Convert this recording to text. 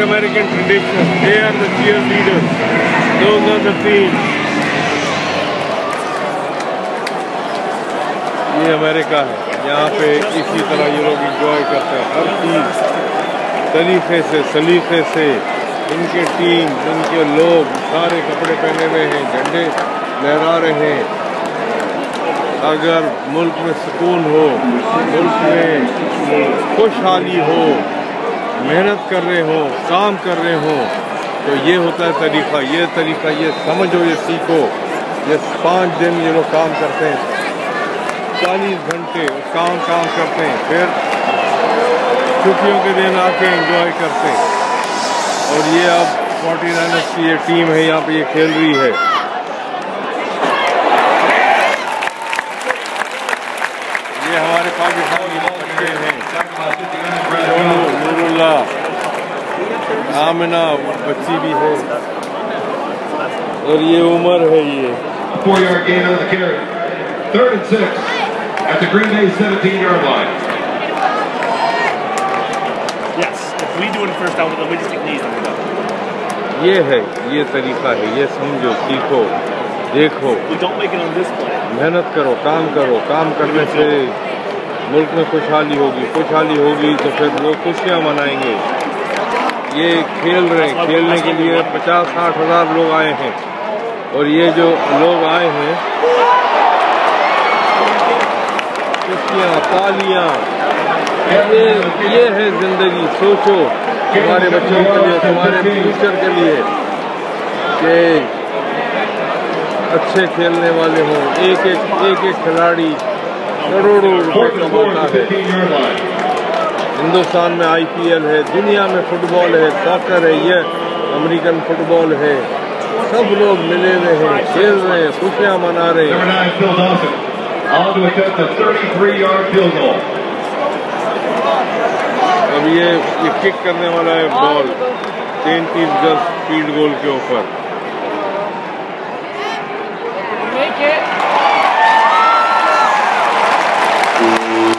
American tradition. They are the cheerleaders. Those are the teams. ये America है, यहाँ पे इसी तरह ये लोग इंजॉय करते हैं हर चीज़ तरीके से, सलीके से। इनके टीम, इनके लोग सारे कपड़े पहने हुए हैं, झंडे लहरा रहे हैं। अगर मुल्क में सुकून हो, मुल्क में खुशहाली हो, मेहनत कर रहे हो, काम कर रहे हो, तो ये होता है तरीक़ा। ये तरीक़ा ये समझो, ये सीखो। ये 5 दिन ये लोग काम करते हैं, 40 घंटे काम करते हैं, फिर छुट्टियों के दिन आके एंजॉय करते हैं। और ये अब 49ers की ये टीम है, यहाँ पे ये खेल रही है। ये हमारे पाकिस्तानी बच्चे हैं, सोनू, नूरुल्लाह, आमिना बच्ची भी है, और ये उमर है। ये 4-yard gain on the carry. 3rd and 6 at the Green Bay 17-yard line. Yes, if we do it first down with them, we just take knees and we're done. ये है, ये तरीका है, ये समझो, सीखो, देखो। We don't make it on this play. मेहनत करो, काम करने से मुल्क में खुशहाली होगी तो फिर लोग खुशियाँ मनाएंगे। ये खेल रहे हैं, खेलने के लिए 50-60 हज़ार लोग आए हैं, और ये जो लोग आए हैं, खुशियाँ, तालियाँ, ये है ज़िंदगी। सोचो तुम्हारे बच्चों के लिए, तुम्हारे फ्यूचर के लिए, कि अच्छे खेलने वाले हों। एक खिलाड़ी करोड़ों रुपए कमाता है। हिंदुस्तान में IPL है, दुनिया में फुटबॉल है, सॉकर है, ये अमेरिकन फुटबॉल है। सब लोग मिले हुए हैं, खेल रहे हैं, खुशियाँ मना रहे हैं। अब ये किक करने वाला है बॉल 33 गज फील्ड गोल के ऊपर। Make it.